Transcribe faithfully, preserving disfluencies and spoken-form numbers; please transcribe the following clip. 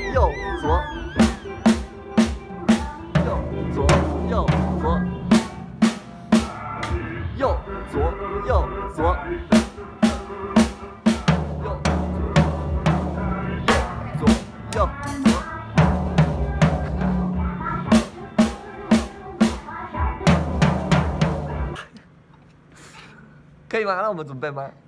右左，右左右左，右左右左，右左右左。可以吗？那我们准备吗？